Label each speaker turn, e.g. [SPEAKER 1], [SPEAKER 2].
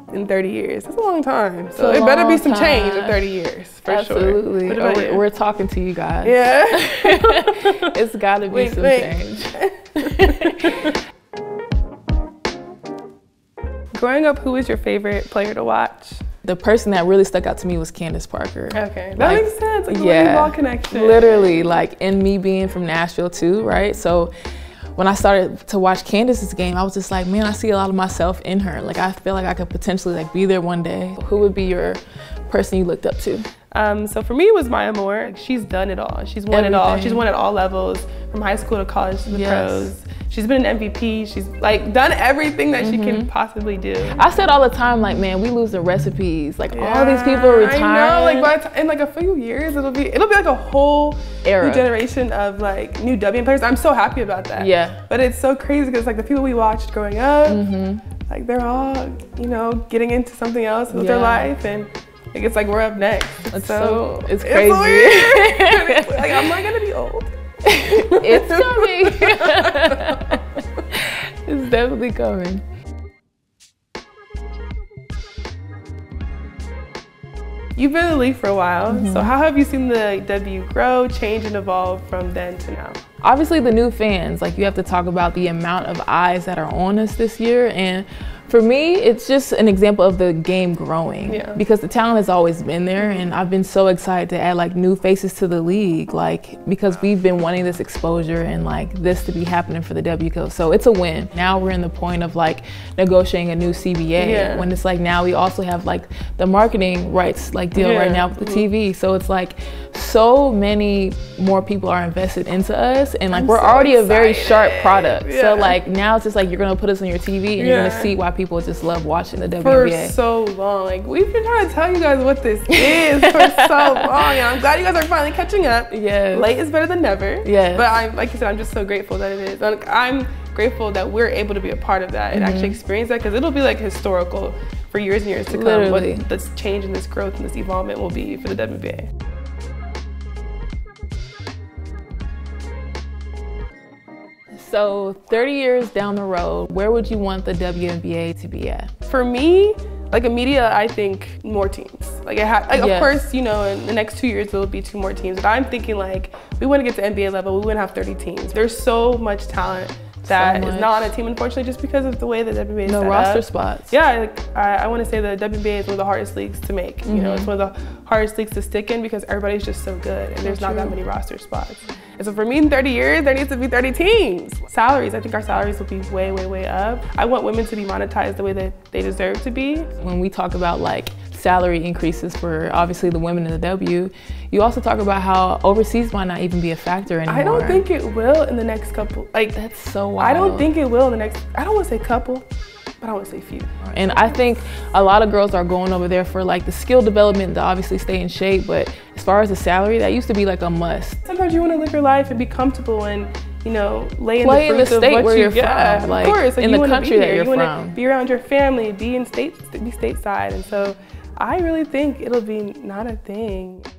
[SPEAKER 1] in 30 years. That's a long time. So it better be some change in 30 years, for
[SPEAKER 2] Absolutely.
[SPEAKER 1] sure. Absolutely.
[SPEAKER 2] We're talking to you guys.
[SPEAKER 1] Yeah.
[SPEAKER 2] It's gotta be some change.
[SPEAKER 1] Growing up, who was your favorite player to watch?
[SPEAKER 2] The person that really stuck out to me was Candace Parker.
[SPEAKER 1] Okay, that makes sense. Like the ball connection.
[SPEAKER 2] Literally, like, and me being from Nashville too, right? So when I started to watch Candace's game, I was just like, man, I see a lot of myself in her. Like, I feel like I could potentially like be there one day. Who would be your person you looked up to?
[SPEAKER 1] So for me, it was Maya Moore. Like, she's done it all. She's won it all. She's won at all levels, from high school to college to the pros. She's been an MVP. She's like done everything that she can possibly do.
[SPEAKER 2] I said all the time, like, man, we lose the recipes. Like all these people retire.
[SPEAKER 1] I know, like in like a few years, it'll be like a whole new generation of like new WNBA players. I'm so happy about that. Yeah. But it's so crazy because like the people we watched growing up, like they're all, you know, getting into something else with their life, and like it's like we're up next. It's
[SPEAKER 2] crazy.
[SPEAKER 1] It's like, am I gonna be old?
[SPEAKER 2] It's coming. It's definitely coming.
[SPEAKER 1] You've been in the league for a while, so how have you seen the W grow, change, and evolve from then to now?
[SPEAKER 2] Obviously the new fans, like you have to talk about the amount of eyes that are on us this year, and for me, it's just an example of the game growing because the talent has always been there, and I've been so excited to add like new faces to the league, like because we've been wanting this exposure and like this to be happening for the WCO. So it's a win. Now we're in the point of like negotiating a new CBA when it's like now we also have like the marketing rights like deal right now with the TV. So it's like so many more people are invested into us, and like we're already a very sharp product. So like now it's just like you're gonna put us on your TV and you're gonna see why people just love watching the WNBA.
[SPEAKER 1] For so long. Like we've been trying to tell you guys what this is for so long, and I'm glad you guys are finally catching up. Yes. Late is better than never. Yes. But I'm, like you said, I'm just so grateful that it is. I'm grateful that we're able to be a part of that and actually experience that, because it'll be like historical for years and years to come. Literally. What this change and this growth and this evolvement will be for the WNBA.
[SPEAKER 2] So 30 years down the road, where would you want the WNBA to be at?
[SPEAKER 1] For me, like immediate, I think more teams. Like, of course, you know, in the next 2 years, there will be 2 more teams. But I'm thinking like, we want to get to NBA level, we want to have 30 teams. There's so much talent that is not on a team, unfortunately, just because of the way the WNBA is set up.
[SPEAKER 2] No roster spots.
[SPEAKER 1] Yeah, like, I want to say the WNBA is one of the hardest leagues to make. You know, it's one of the hardest leagues to stick in because everybody's just so good, and there's not that many roster spots. And so for me, in 30 years, there needs to be 30 teams. Salaries, I think our salaries will be way, way, way up. I want women to be monetized the way that they deserve to be.
[SPEAKER 2] When we talk about like salary increases for obviously the women in the W, you also talk about how overseas might not even be a factor anymore.
[SPEAKER 1] I don't think it will in the next couple. Like,
[SPEAKER 2] that's so wild.
[SPEAKER 1] I don't think it will in the next, I don't want to say couple, but I want to say few.
[SPEAKER 2] And I think a lot of girls are going over there for like the skill development to obviously stay in shape, but as far as the salary, that used to be like a must.
[SPEAKER 1] Sometimes you want to live your life and be comfortable and, you know, lay in the fruits of what
[SPEAKER 2] where
[SPEAKER 1] you
[SPEAKER 2] you're from. Like,
[SPEAKER 1] of course, like
[SPEAKER 2] in the country that you're
[SPEAKER 1] from. You
[SPEAKER 2] want
[SPEAKER 1] to be around your family, be stateside, and so I really think it'll be not a thing.